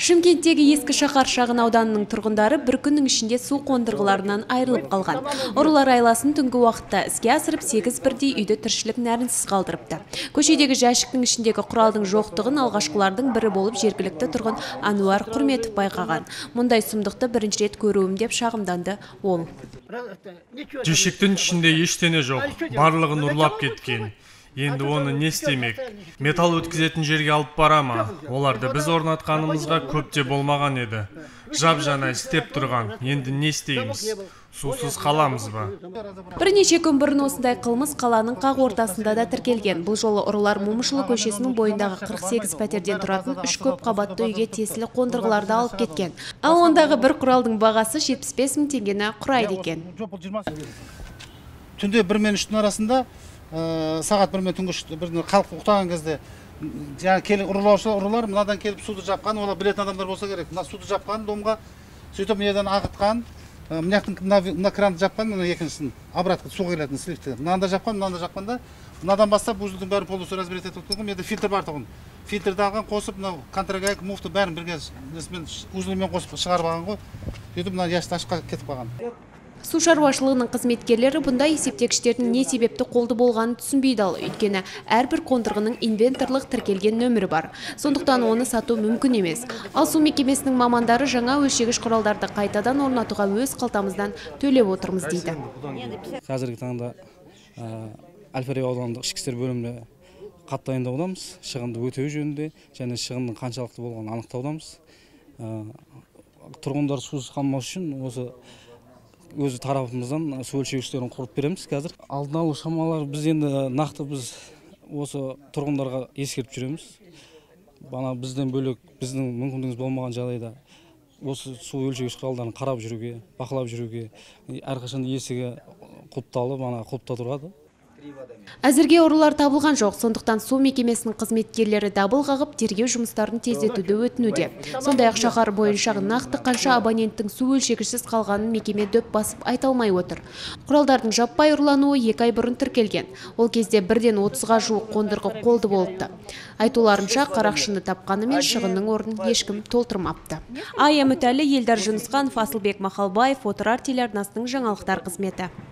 Шымкенттегі ескі шаһар шағын ауданының тұрғындары бір күннің ішінде су қондырғыларынан айырылып қалған. Ұрылар айласын түнгі уақытта іске асырып 8 бірдей үйді тіршілік нәрінсіз қалдырыпты. Көшедегі жәшіктің ішіндегі құралдың жоқтығын алғашқылардың бірі болып жергілікті тұрғын Ануар Құрметов байқаған. Мұндай сұмдықты бірінші рет көруім деп шағымданды ол. Жәшіктің ішінде ештеңе жоқ, барлығын ұрлап кеткен. Енді оны не істемек? Металл өткізетін жерге алып барама. Оларды біз орнатқанымызға көп те болмаған еді. Жап-жаңа істеп тұрған. Енді не істейміз? Сусыз қаламыз ба? Бірнеше күн бұрын осындай қылмыс қаланың қақ ортасында да тіркелген. Бұл жолы ұрылар Момышұлы көшесінің бойындағы 48 пәтерден тұратын 3 көп қабатты үйге тиесілі қондырғыларды алып кеткен. Ал ондағы бір құралдың бағасы 75 мың теңгені құрайды екен. Түнде 1 мен 3-тің арасында сағат 1 мен түнгі 1-ні халық ұйықтаған кезде ұрылар мынадан келіп суды жапқан, олар білетін адамдар болса керек. Мына суды жапқан домға, сөйтіп мынадан ағытқан, мына кранды жапқан, мына екіншісін обратқа су келетін сливті. Мынаны да жапқанда, мынадан бастап бұзылдың бәрін полностью разберет етіп тұрған, менде фильтр бар тұғын. Фильтрді алған, қосып, контрагайк, муфты бәрін бірге узлымен қосып шығарып алған ғой. Сөйтіп мына яшты ашыққа кетіп қалған. Су шаруашылығының қызметкерлері бұндай есептегіштердің не себепті қолды болғанын түсінбейді, өйткені әрбір қондырғының инвенторлық тіркелген нөмірі бар. Сондықтан оны сату мүмкін емес. Ал су мекемесінің мамандары жаңа өлшегіш құралдарды қайтадан орнатуға өз қалтамыздан төлеп отырмыз дейді. Қазіргі таңда Әл-Фараби аудандық ішкі істер бөлімінде хат дайындаудамыз, шығынды өтеу жөнінде және шығынның қаншалықты болғанын анықтаудамыз. Тұрғындар сусыз қалмау үшін өзі тарапымыздан су өлшегіштерін құрып береміз қазір. Алдын алу шамалары біз енді нақты осы тұрғындарға ескертіп жүреміз. Бізден бөлек біздің мүмкіндігіміз болмаған жағдайда осы су өлшегіш құралдарын қарап жүруге, бақылап жүруге, әрқашан есігі құлыпталып, құлыпта тұрады. Әзірге ұрылар табылған жоқ, сондықтан су мекемесінің қызметкерлері дабыл қағып, тергеу жұмыстарын тездетуді өтінуде. Сондай-ақ шаһар бойынша нақты қанша абоненттің су өлшегішсіз қалғанын мекеме дөп басып айта алмай отыр. Құралдардың жаппай ұрлануы 2 ай бұрын тіркелген. Ол кезде 1-ден 30-ға жуық қондырғы қолды болыпты. Айтуларынша, қарақшыны тапқанымен шығынның орнын ешкім толтырмапты. Ая Мүтәлі, Елдар Жүнісханов, Асылбек Махалбаев, Отырар телеарнасының жаңалықтар қызметі.